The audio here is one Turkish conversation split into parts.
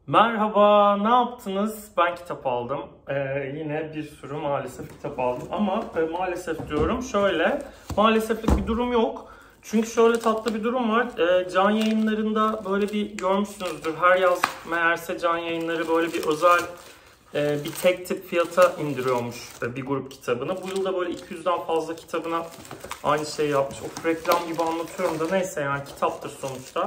Merhaba, ne yaptınız? Ben kitap aldım. Yine bir sürü maalesef kitap aldım. Ama maalesef diyorum maaleseflik bir durum yok. Çünkü şöyle tatlı bir durum var. Can Yayınları'nda böyle bir görmüşsünüzdür. Her yaz meğerse Can Yayınları böyle bir özel bir tek tip fiyata indiriyormuş bir grup kitabını. Bu yıl da böyle 200'den fazla kitabına aynı şeyi yapmış. Of, reklam gibi anlatıyorum da neyse, yani kitaptır sonuçta.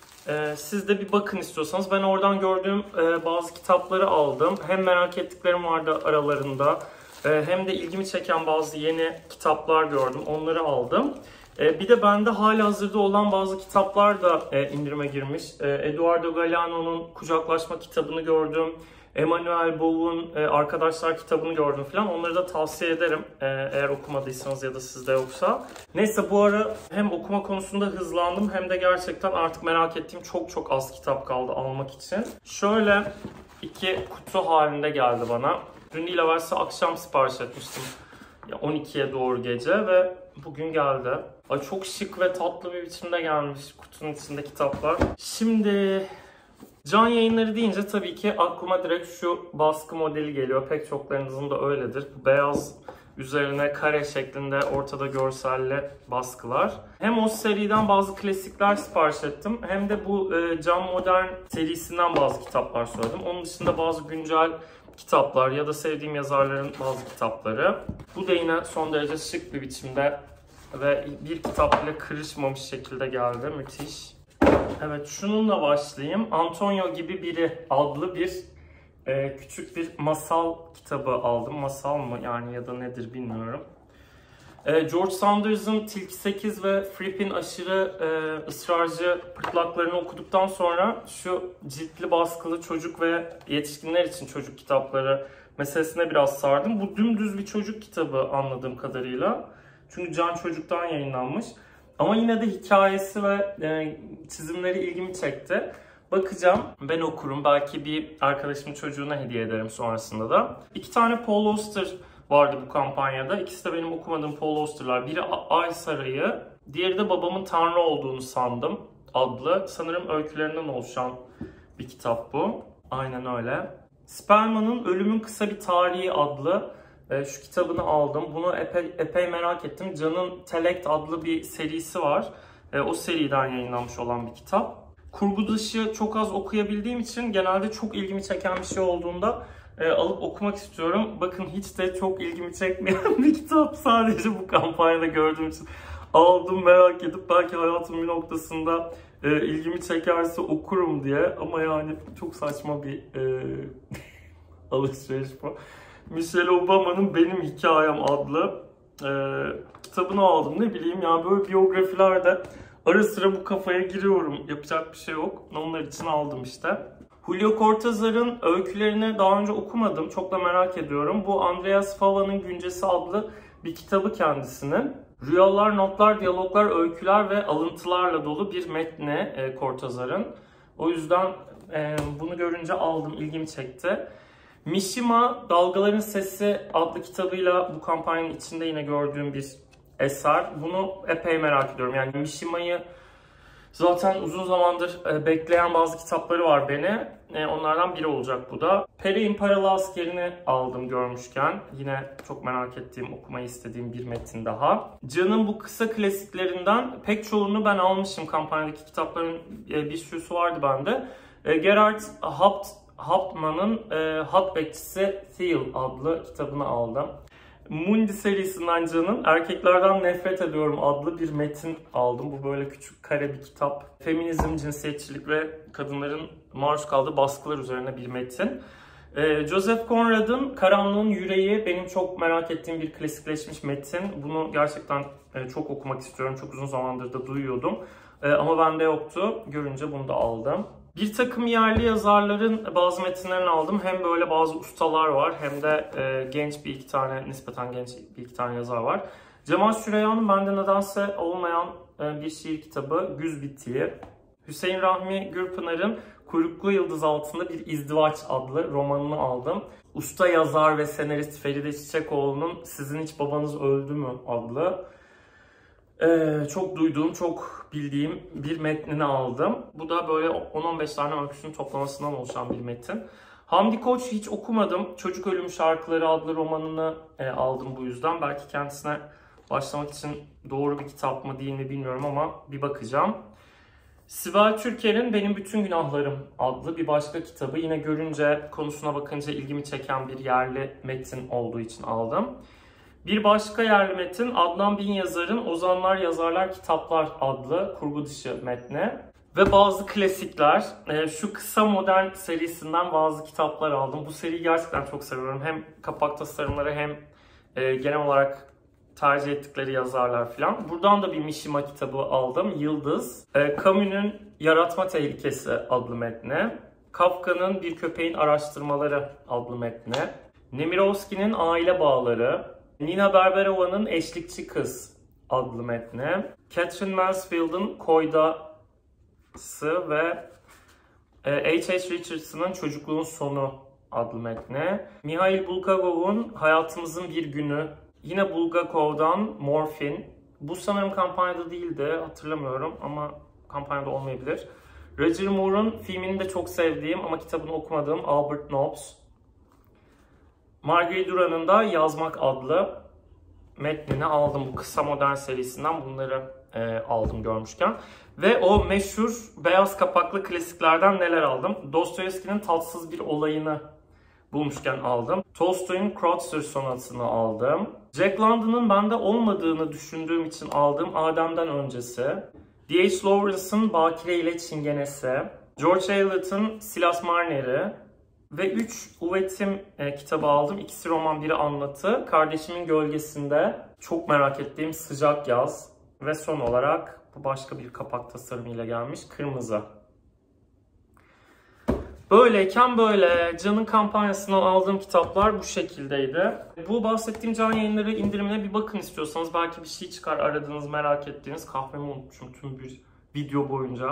Siz de bir bakın istiyorsanız. Ben oradan gördüğüm bazı kitapları aldım. Hem merak ettiklerim vardı aralarında, hem de ilgimi çeken bazı yeni kitaplar gördüm. Onları aldım. Bir de bende halihazırda olan bazı kitaplar da indirime girmiş. Eduardo Galeano'nun Kucaklaşma kitabını gördüm. Emmanuel Bou'nun Arkadaşlar kitabını gördüm falan. Onları da tavsiye ederim eğer okumadıysanız ya da sizde yoksa. Neyse, bu ara hem okuma konusunda hızlandım hem de gerçekten artık merak ettiğim çok az kitap kaldı almak için. Şöyle iki kutu halinde geldi bana. Dün değil evvelsi akşam sipariş etmiştim. 12'ye doğru gece ve bugün geldi. Ay, çok şık ve tatlı bir biçimde gelmiş kutunun içinde kitaplar. Şimdi Can Yayınları deyince tabii ki aklıma direkt şu baskı modeli geliyor. Pek çoklarınızın da öyledir. Beyaz üzerine kare şeklinde ortada görselli baskılar. Hem o seriden bazı klasikler sipariş ettim, hem de bu Can Modern serisinden bazı kitaplar söyledim. Onun dışında bazı güncel kitaplar ya da sevdiğim yazarların bazı kitapları. Bu da yine son derece şık bir biçimde ve bir kitap bile kırışmamış şekilde geldi. Müthiş. Evet, şununla başlayayım. Antonio gibi biri adlı bir küçük bir masal kitabı aldım. Masal mı yani ya da nedir bilmiyorum. George Sanders'ın Tilki 8 ve Fripp'in aşırı ısrarcı pırtlaklarını okuduktan sonra şu ciltli baskılı çocuk ve yetişkinler için çocuk kitapları meselesine biraz sardım. Bu dümdüz bir çocuk kitabı anladığım kadarıyla. Çünkü Can Çocuk'tan yayınlanmış. Ama yine de hikayesi ve çizimleri ilgimi çekti. Bakacağım, ben okurum. Belki bir arkadaşımın çocuğuna hediye ederim sonrasında da. İki tane Paul Auster vardı bu kampanyada. İkisi de benim okumadığım Paul Auster'lar. Biri Ay Sarayı, diğeri de Babamın Tanrı Olduğunu Sandım adlı. Sanırım öykülerinden oluşan bir kitap bu. Aynen öyle. Spellman'ın Ölümün Kısa Bir Tarihi adlı şu kitabını aldım. Bunu epey merak ettim. Can'ın Telekt adlı bir serisi var. O seriden yayınlanmış olan bir kitap. Kurgu dışı çok az okuyabildiğim için genelde çok ilgimi çeken bir şey olduğunda alıp okumak istiyorum. Bakın, hiç de çok ilgimi çekmeyen bir kitap. Sadece bu kampanyada gördüğüm için aldım, merak edip belki hayatımın bir noktasında ilgimi çekerse okurum diye. Ama yani çok saçma bir alışveriş bu. Michelle Obama'nın Benim Hikayem adlı kitabını aldım. Ne bileyim ya, böyle biyografilerde ara sıra bu kafaya giriyorum. Yapacak bir şey yok. Onlar için aldım işte. Julio Cortázar'ın öykülerini daha önce okumadım. Çok da merak ediyorum. Bu Andreas Fava'nın Güncesi adlı bir kitabı kendisinin. Rüyalar, notlar, diyaloglar, öyküler ve alıntılarla dolu bir metni Cortázar'ın. O yüzden bunu görünce aldım, ilgimi çekti. Mishima, Dalgaların Sesi adlı kitabıyla bu kampanyanın içinde yine gördüğüm bir eser. Bunu epey merak ediyorum. Yani Mishima'yı zaten uzun zamandır bekleyen bazı kitapları var beni. Onlardan biri olacak bu da. Peri İmparalı Askeri'ni aldım görmüşken. Yine çok merak ettiğim, okumayı istediğim bir metin daha. Can'ın bu kısa klasiklerinden pek çoğunu ben almışım. Kampanyadaki kitapların bir sürüsü vardı bende. Gerhard Hauptmann'ın Hat Bekçisi Thiel adlı kitabını aldım. Mundi serisinden Can'ın Erkeklerden Nefret Ediyorum adlı bir metin aldım. Bu böyle küçük kare bir kitap. Feminizm, cinsiyetçilik ve kadınların maruz kaldığı baskılar üzerine bir metin. Joseph Conrad'ın Karanlığın Yüreği benim çok merak ettiğim bir klasikleşmiş metin. Bunu gerçekten çok okumak istiyorum. Çok uzun zamandır da duyuyordum. Ama bende yoktu. Görünce bunu da aldım. Bir takım yerli yazarların bazı metinlerini aldım. Hem böyle bazı ustalar var, hem de genç bir iki tane, nispeten genç bir iki tane yazar var. Cemal Süreyya'nın bende nedense olmayan bir şiir kitabı Güz Bitiği. Hüseyin Rahmi Gürpınar'ın Kuyruklu Yıldız Altında Bir İzdivaç adlı romanını aldım. Usta yazar ve senarist Feride Çiçekoğlu'nun Sizin Hiç Babanız Öldü Mü adlı Çok duyduğum, çok bildiğim bir metnini aldım. Bu da böyle 10-15 tane öyküsünün toplamasından oluşan bir metin. Hamdi Koç hiç okumadım. Çocuk Ölüm Şarkıları adlı romanını aldım bu yüzden. Belki kendisine başlamak için doğru bir kitap mı değil mi bilmiyorum ama bir bakacağım. Sibel Türker'in Benim Bütün Günahlarım adlı bir başka kitabı. Yine görünce, konusuna bakınca ilgimi çeken bir yerli metin olduğu için aldım. Bir başka yerli metin Adnan Bin Yazar'ın Ozanlar Yazarlar Kitaplar adlı kurgu dışı metni. Ve bazı klasikler. Şu Kısa Modern serisinden bazı kitaplar aldım. Bu seriyi gerçekten çok seviyorum. Hem kapak tasarımları hem genel olarak tercih ettikleri yazarlar falan. Buradan da bir Mishima kitabı aldım. Yıldız. Camus'un Yaratma Tehlikesi adlı metni. Kafka'nın Bir Köpeğin Araştırmaları adlı metni. Nemirovski'nin Aile Bağları. Nina Berberova'nın Eşlikçi Kız adlı metni. Catherine Mansfield'ın Koydası ve H.H. Richardson'ın Çocukluğun Sonu adlı metni. Mihail Bulgakov'un Hayatımızın Bir Günü. Yine Bulgakov'dan Morfin. Bu sanırım kampanyada değildi, hatırlamıyorum ama kampanyada olmayabilir. Roger Moore'un filmini de çok sevdiğim ama kitabını okumadığım Albert Nobbs. Marguerite Duran'ın da Yazmak adlı metnini aldım. Bu Kısa Modern serisinden bunları aldım görmüşken. Ve o meşhur beyaz kapaklı klasiklerden neler aldım? Dostoyevski'nin Tatsız Bir Olayını bulmuşken aldım. Tolstoy'un Kreutzer Sonatı'nı aldım. Jack London'ın bende olmadığını düşündüğüm için aldığım Adem'den Öncesi. D.H. Lawrence'ın Bakire ile Çingenesi. George Eliot'ın Silas Marner'i. Ve 3 Uvetim kitabı aldım. İkisi roman, biri anlatı. Kardeşimin Gölgesinde çok merak ettiğim Sıcak Yaz. Ve son olarak bu başka bir kapak tasarımıyla gelmiş Kırmızı. Böyleyken böyle. Can'ın kampanyasından aldığım kitaplar bu şekildeydi. Bu bahsettiğim Can Yayınları indirimine bir bakın istiyorsanız. Belki bir şey çıkar aradığınız, merak ettiğiniz. Kahvemi unutmuşum tüm bir video boyunca.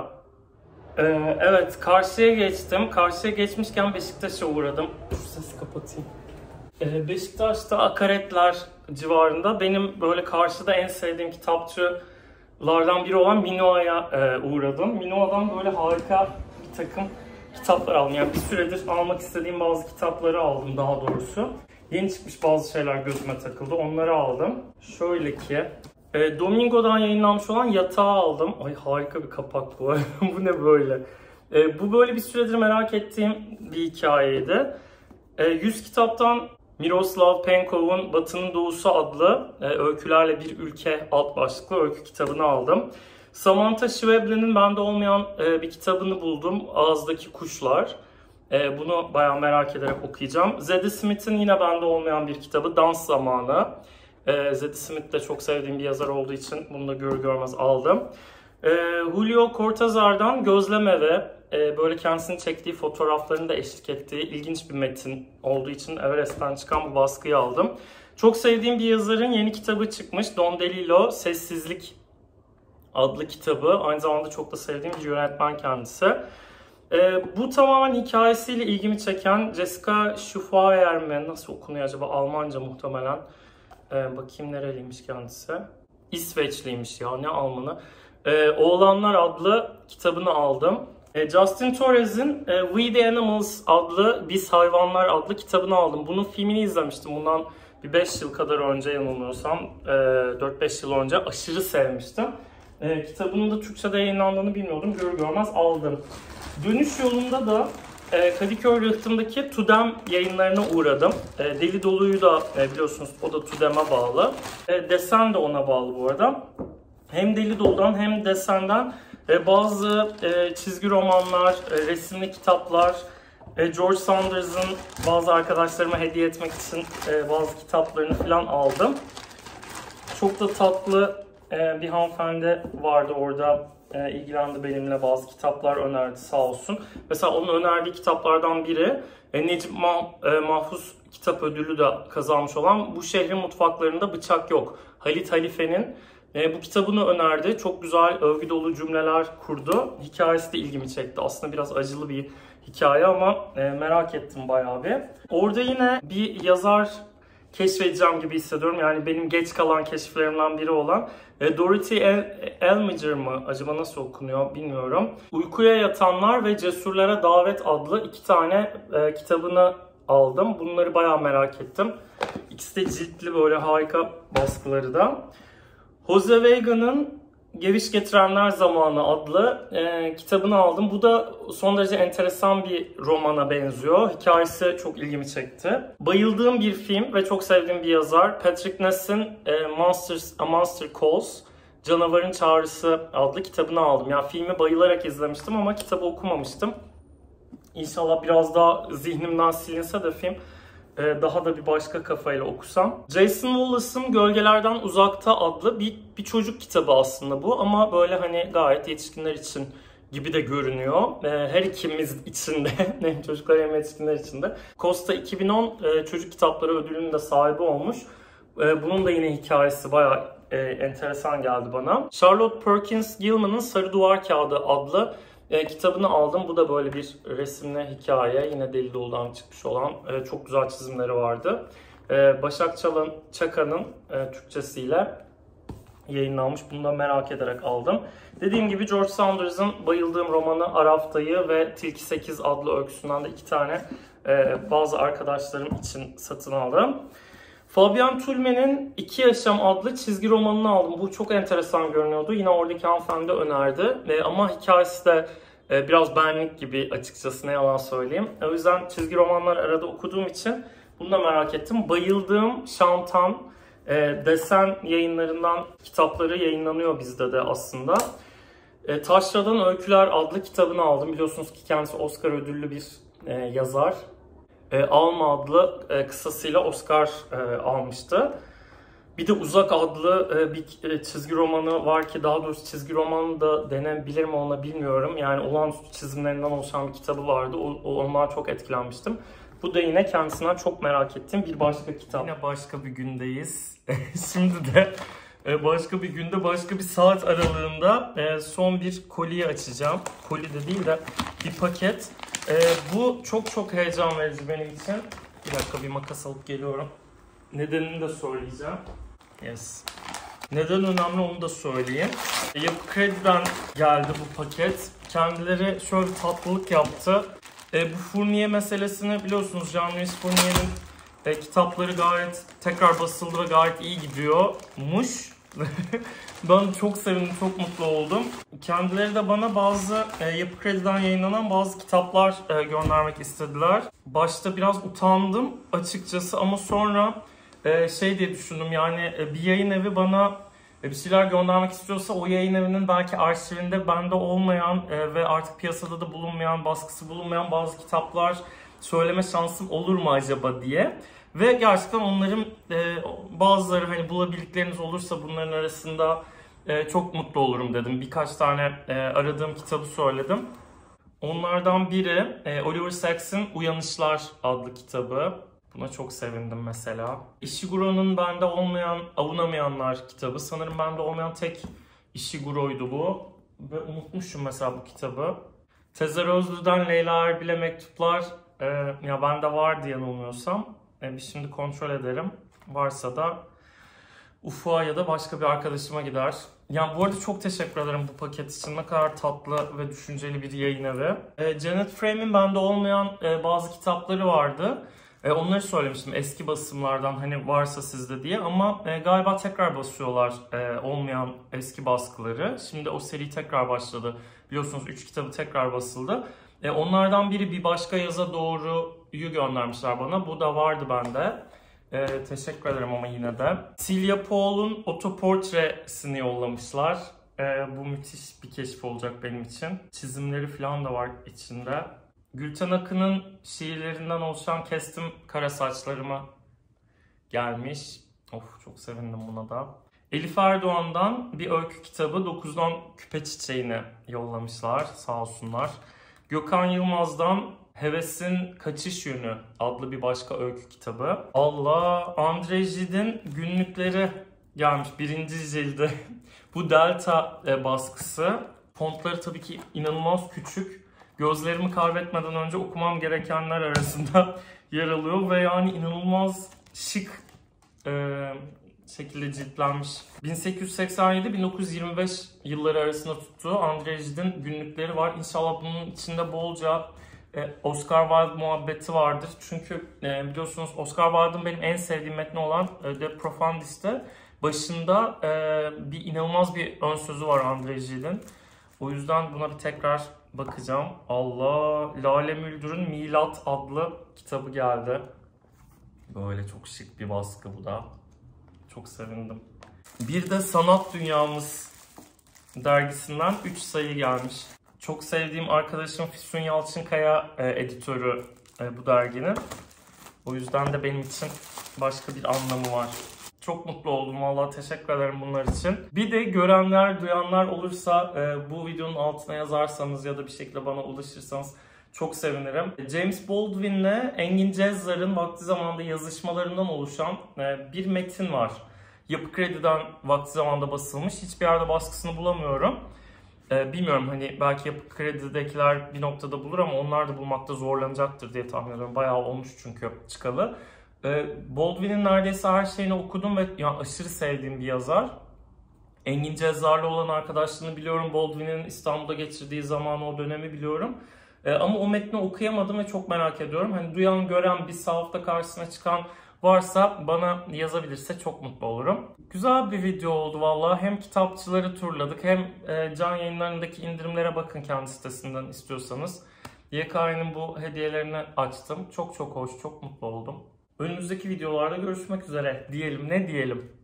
Evet, karşıya geçtim. Karşıya geçmişken Beşiktaş'a uğradım. Şu sesi kapatayım. Beşiktaş'ta Akaretler civarında benim böyle karşıda en sevdiğim kitapçılardan biri olan Minoa'ya uğradım. Minoa'dan böyle harika bir takım kitaplar aldım. Yani bir süredir almak istediğim bazı kitapları aldım daha doğrusu. Yeni çıkmış bazı şeyler gözüme takıldı. Onları aldım. Şöyle ki Domingo'dan yayınlanmış olan Yatağı aldım. Ay harika bir kapak bu. Bu ne böyle? Bu böyle bir süredir merak ettiğim bir hikayeydi. 100 kitaptan Miroslav Penkov'un Batı'nın Doğusu adlı öykülerle bir ülke alt başlıklı öykü kitabını aldım. Samantha Schweble'nin bende olmayan bir kitabını buldum. Ağızdaki Kuşlar. Bunu bayağı merak ederek okuyacağım. Zadie Smith'in yine bende olmayan bir kitabı Dans Zamanı. Zadie Smith de çok sevdiğim bir yazar olduğu için bunu da görür görmez aldım. Julio Cortázar'dan Gözleme ve böyle kendisini çektiği fotoğraflarını da eşlik ettiği ilginç bir metin olduğu için Everest'ten çıkan bu baskıyı aldım. Çok sevdiğim bir yazarın yeni kitabı çıkmış. Don DeLillo Sessizlik adlı kitabı. Aynı zamanda çok da sevdiğim bir yönetmen kendisi. Bu tamamen hikayesiyle ilgimi çeken Jessica Schufauer mi? Nasıl okunuyor acaba? Almanca muhtemelen. Bakayım nereliymiş kendisi. İsveçliymiş ya, ne Almanı. Oğlanlar adlı kitabını aldım. Justin Torres'in We the Animals adlı Biz Hayvanlar adlı kitabını aldım. Bunun filmini izlemiştim bundan bir 5 yıl kadar önce yanılmıyorsam. 4-5 yıl önce aşırı sevmiştim. Kitabının da Türkçe'de yayınlandığını bilmiyordum. Görür görmez aldım. Dönüş yolunda da Kadıköy Rıhtım'daki Tudem yayınlarına uğradım. Deli Dolu'yu da biliyorsunuz o da Tudem'e bağlı. Desen de ona bağlı bu arada. Hem Deli Dolu'dan hem Desen'den bazı çizgi romanlar, resimli kitaplar, George Sanders'ın bazı arkadaşlarıma hediye etmek için bazı kitaplarını falan aldım. Çok da tatlı bir hanımefendi vardı orada. İlgilendi benimle, bazı kitaplar önerdi sağ olsun. Mesela onun önerdiği kitaplardan biri Necip Mahfuz Kitap Ödülü de kazanmış olan Bu Şehrin Mutfaklarında Bıçak Yok. Halit Halife'nin bu kitabını önerdi. Çok güzel övgü dolu cümleler kurdu. Hikayesi de ilgimi çekti. Aslında biraz acılı bir hikaye ama merak ettim bayağı bir. Orada yine bir yazar keşfedeceğim gibi hissediyorum. Yani benim geç kalan keşiflerimden biri olan Dorothy Elmiger mı? Acaba nasıl okunuyor bilmiyorum. Uykuya Yatanlar ve Cesurlara Davet adlı 2 tane kitabını aldım. Bunları bayağı merak ettim. İkisi de ciltli, böyle harika baskıları da. Jose Vega'nın Geviş Getirenler Zamanı adlı kitabını aldım. Bu da son derece enteresan bir romana benziyor. Hikayesi çok ilgimi çekti. Bayıldığım bir film ve çok sevdiğim bir yazar. Patrick Ness'in A Monster Calls, Canavarın Çağrısı adlı kitabını aldım. Yani filmi bayılarak izlemiştim ama kitabı okumamıştım. İnşallah biraz daha zihnimden silinse de film daha da bir başka kafayla okusam. Jason Wallace'ın Gölgelerden Uzakta adlı bir çocuk kitabı aslında bu. Ama böyle hani gayet yetişkinler için gibi de görünüyor. Her ikimiz için de, hem çocuklar hem yetişkinler için de. Costa 2010 çocuk kitapları ödülünün de sahibi olmuş. Bunun da yine hikayesi bayağı enteresan geldi bana. Charlotte Perkins Gilman'ın Sarı Duvar Kağıdı adlı kitabını aldım. Bu da böyle bir resimli hikaye. Yine Deli Dolu'dan çıkmış olan çok güzel çizimleri vardı. Başak Çakan'ın Türkçesiyle yayınlanmış. Bunu da merak ederek aldım. Dediğim gibi George Saunders'ın bayıldığım romanı Arafta'yı ve Tilki 8 adlı öyküsünden de 2 tane bazı arkadaşlarım için satın aldım. Fabian Tulme'nin 2 Yaşam adlı çizgi romanını aldım. Bu çok enteresan görünüyordu. Yine oradaki hanımefendi önerdi. Ama hikayesi de biraz benlik gibi, açıkçası ne yalan söyleyeyim. O yüzden çizgi romanlar arada okuduğum için bunu da merak ettim. Bayıldığım Şantan Desen yayınlarından kitapları yayınlanıyor bizde de aslında. Taşra'dan Öyküler adlı kitabını aldım. Biliyorsunuz ki kendisi Oscar ödüllü bir yazar. Alma adlı kısasıyla Oscar almıştı. Bir de Uzak adlı bir çizgi romanı var ki, daha doğrusu çizgi roman da denebilir mi ona bilmiyorum. Yani olağanüstü çizimlerinden oluşan bir kitabı vardı. Ondan çok etkilenmiştim. Bu da yine kendisinden çok merak ettiğim bir başka kitap. Yine başka bir gündeyiz. Şimdi de başka bir günde, başka bir saat aralığında son bir koliyi açacağım. Koli de değil de bir paket. Bu çok heyecan verici benim için. Bir dakika, bir makas alıp geliyorum. Nedenini de söyleyeceğim. Yes. Neden önemli onu da söyleyeyim. Yapı Kredi'den geldi bu paket. Kendileri şöyle bir tatlılık yaptı. Bu Fournier meselesini biliyorsunuz. Jean-Louis Fournier'in kitapları gayet tekrar basıldı ve gayet iyi gidiyormuş. Ben çok sevindim, çok mutlu oldum. Kendileri de bana bazı Yapı Kredi'den yayınlanan bazı kitaplar göndermek istediler. Başta biraz utandım açıkçası ama sonra şey diye düşündüm, yani bir yayın evi bana bir şeyler göndermek istiyorsa o yayın evinin belki arşivinde bende olmayan ve artık piyasada da bulunmayan, baskısı bulunmayan bazı kitaplar söyleme şansım olur mu acaba diye. Ve gerçekten onların bazıları, hani bulabildikleriniz olursa bunların arasında çok mutlu olurum dedim. Birkaç tane aradığım kitabı söyledim. Onlardan biri Oliver Sacks'in Uyanışlar adlı kitabı. Buna çok sevindim mesela. Ishiguro'nun bende olmayan Avunamayanlar kitabı. Sanırım bende olmayan tek Ishiguro'ydu bu. Ve unutmuşum mesela bu kitabı. Tezer Özlü'den Leyla Erbil'e Mektuplar ya bende var diye yanılmıyorsam. Bir şimdi kontrol ederim. Varsa da Ufuk'a ya da başka bir arkadaşıma gider. Yani bu arada çok teşekkür ederim bu paket için. Ne kadar tatlı ve düşünceli bir yayın evi. Janet Frame'in bende olmayan bazı kitapları vardı. Onları söylemiştim eski basımlardan, hani varsa sizde diye, ama galiba tekrar basıyorlar olmayan eski baskıları. Şimdi o seri tekrar başladı. Biliyorsunuz 3 kitabı tekrar basıldı. Onlardan biri Bir Başka Yaza Doğru'yu göndermişler bana. Bu da vardı bende. Teşekkür ederim ama yine de. Celia Paul'un otoportresini yollamışlar. Bu müthiş bir keşif olacak benim için. Çizimleri falan da var içinde. Gülten Akın'ın şiirlerinden oluşan Kestim Kara Saçlarımı gelmiş. Of, çok sevindim buna da. Elif Erdoğan'dan bir öykü kitabı 9'dan Küpe Çiçeğini yollamışlar. Sağ olsunlar. Gökhan Yılmaz'dan Hevesin Kaçış Yönü adlı bir başka öykü kitabı. Allah! André Gide'in günlükleri gelmiş. 1. cildi. Bu Delta baskısı. Fontları tabii ki inanılmaz küçük. Gözlerimi kaybetmeden önce okumam gerekenler arasında yer alıyor ve yani inanılmaz şık şekilde ciltlenmiş. 1887-1925 yılları arasında tuttuğu André Gide'in günlükleri var. İnşallah bunun içinde bolca Oscar Wilde muhabbeti vardır. Çünkü biliyorsunuz Oscar Wilde'ın benim en sevdiğim metni olan De Profundis'te başında inanılmaz bir ön sözü var André Gide'in. O yüzden buna bir tekrar bakacağım. Allah, Lale Müldür'ün Milat adlı kitabı geldi. Böyle çok şık bir baskı bu da. Çok sevindim. Bir de Sanat Dünyamız dergisinden 3 sayı gelmiş. Çok sevdiğim arkadaşım Füsun Yalçınkaya editörü bu derginin. O yüzden de benim için başka bir anlamı var. Çok mutlu oldum vallahi, teşekkür ederim bunlar için. Bir de görenler, duyanlar olursa bu videonun altına yazarsanız ya da bir şekilde bana ulaşırsanız çok sevinirim. James Baldwin'le Engin Cezzar'ın vakti zamanında yazışmalarından oluşan bir metin var. Yapı Kredi'den vakti zamanında basılmış. Hiçbir yerde baskısını bulamıyorum. Bilmiyorum, hani belki Yapı Kredi'dekiler bir noktada bulur ama onlar da bulmakta zorlanacaktır diye tahmin ediyorum. Bayağı olmuş çünkü çıkalı. Baldwin'in neredeyse her şeyini okudum ve yani aşırı sevdiğim bir yazar. Engin Cezzar'la olan arkadaşlığını biliyorum. Baldwin'in İstanbul'da geçirdiği zamanı, o dönemi biliyorum. Ama o metni okuyamadım ve çok merak ediyorum. Hani duyan, gören, bir sahafta karşısına çıkan varsa bana yazabilirse çok mutlu olurum. Güzel bir video oldu vallahi. Hem kitapçıları turladık hem Can Yayınları'ndaki indirimlere bakın kendi sitesinden istiyorsanız. YK'nın bu hediyelerini açtım. Çok hoş, çok mutlu oldum. Önümüzdeki videolarda görüşmek üzere diyelim. Ne diyelim?